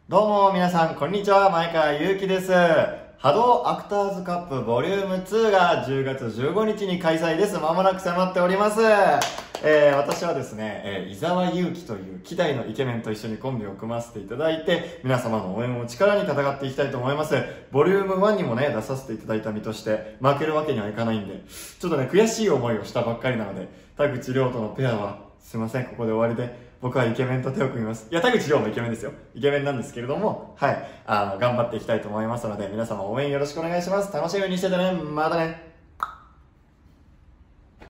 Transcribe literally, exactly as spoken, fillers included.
どうも皆さん、こんにちは。前川祐希です。波動アクターズカップボリュームツーがじゅうがつじゅうごにちに開催です。まもなく迫っております。えー、私はですね、えー、伊沢祐希という希代のイケメンと一緒にコンビを組ませていただいて、皆様の応援を力に戦っていきたいと思います。ボリュームワンにもね、出させていただいた身として、負けるわけにはいかないんで、ちょっとね、悔しい思いをしたばっかりなので、田口亮とのペアは、すいません、ここで終わりで、僕はイケメンと手を組みます。いや、田口亮もイケメンですよ。イケメンなんですけれども、はい、あの、頑張っていきたいと思いますので、皆様応援よろしくお願いします。楽しみにしててね。またね。